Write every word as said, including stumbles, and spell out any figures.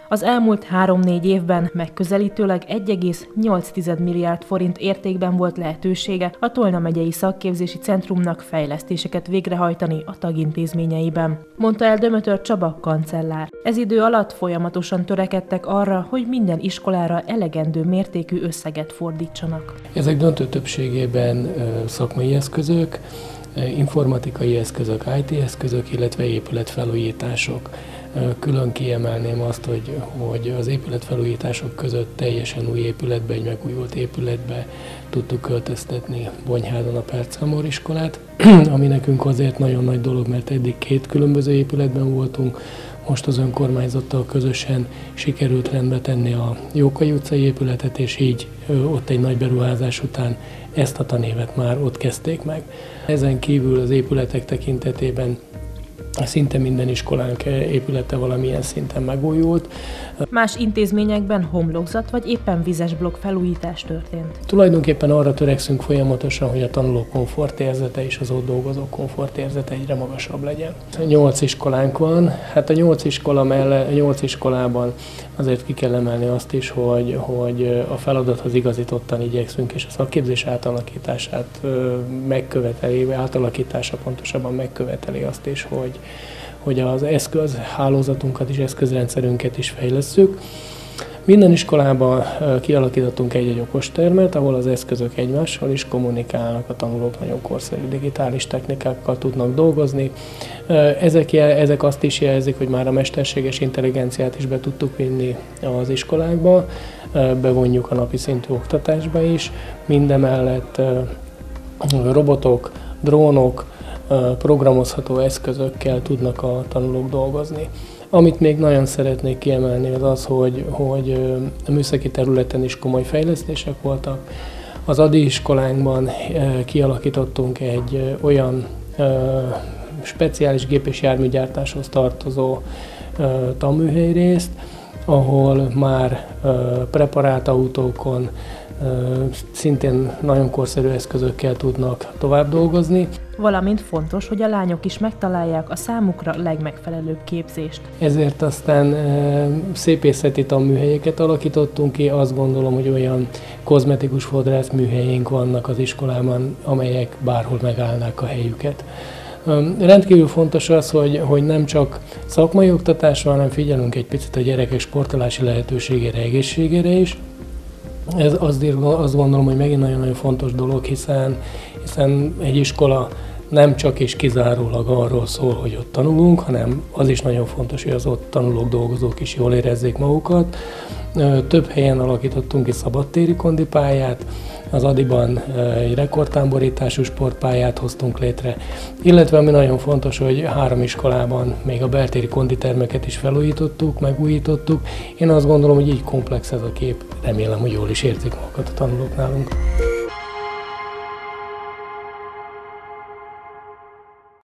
Az elmúlt három-négy évben megközelítőleg egy egész nyolc milliárd forint értékben volt lehetősége a Tolna megyei szakképzési centrumnak fejlesztéseket végrehajtani a tagintézményeiben, mondta el Dömötör Csaba kancellár. Ez idő alatt folyamatosan törekedtek arra, hogy minden iskolára elegendő mértékű összeget fordítsanak. Ezek döntő többségében szakmai eszközök, informatikai eszközök, i té eszközök, illetve épületfelújítások. Külön kiemelném azt, hogy, hogy az épületfelújítások között teljesen új épületbe, egy megújult épületbe tudtuk költöztetni Bonyhádon a Perchámor iskolát, ami nekünk azért nagyon nagy dolog, mert eddig két különböző épületben voltunk, most az önkormányzattal közösen sikerült rendbe tenni a Jókai utcai épületet, és így ott egy nagy beruházás után ezt a tanévet már ott kezdték meg. Ezen kívül az épületek tekintetében szinte minden iskolánk épülete valamilyen szinten megújult. Más intézményekben homlokzat vagy éppen vizes blokk felújítás történt. Tulajdonképpen arra törekszünk folyamatosan, hogy a tanulók komfortérzete és az ott dolgozók komfortérzete egyre magasabb legyen. Nyolc iskolánk van, hát a nyolc iskola mellett, a nyolc iskolában azért ki kell emelni azt is, hogy, hogy a feladathoz igazítottan igyekszünk, és a szakképzés átalakítását megköveteli, átalakítása pontosabban megköveteli azt is, hogy hogy az eszközhálózatunkat és eszközrendszerünket is fejlesszük. Minden iskolában kialakítottunk egy-egy okostermet, ahol az eszközök egymással is kommunikálnak, a tanulók nagyon korszerű digitális technikákkal tudnak dolgozni. Ezek, ezek azt is jelzik, hogy már a mesterséges intelligenciát is be tudtuk vinni az iskolákba, bevonjuk a napi szintű oktatásba is. Mindemellett robotok, drónok, programozható eszközökkel tudnak a tanulók dolgozni. Amit még nagyon szeretnék kiemelni, az az, hogy, hogy a műszaki területen is komoly fejlesztések voltak. Az Adi iskolánkban kialakítottunk egy olyan speciális gép- és járműgyártáshoz tartozó tanműhelyrészt, ahol már preparált autókon szintén nagyon korszerű eszközökkel tudnak tovább dolgozni. Valamint fontos, hogy a lányok is megtalálják a számukra legmegfelelőbb képzést. Ezért aztán szépészeti tanműhelyeket alakítottunk ki, azt gondolom, hogy olyan kozmetikus fodrász műhelyeink vannak az iskolában, amelyek bárhol megállnák a helyüket. Rendkívül fontos az, hogy, hogy nem csak szakmai oktatás van, hanem figyelünk egy picit a gyerekek sportolási lehetőségére, egészségére is. Ez azt, azt gondolom, hogy megint nagyon-nagyon fontos dolog, hiszen, hiszen egy iskola nem csak és kizárólag arról szól, hogy ott tanulunk, hanem az is nagyon fontos, hogy az ott tanulók, dolgozók is jól érezzék magukat. Több helyen alakítottunk ki szabadtéri kondipályát, az Adiban egy rekordtámborítású sportpályát hoztunk létre, illetve ami nagyon fontos, hogy három iskolában még a beltéri konditermeket is felújítottuk, megújítottuk. Én azt gondolom, hogy így komplex ez a kép, remélem, hogy jól is érzik magukat a tanulók nálunk.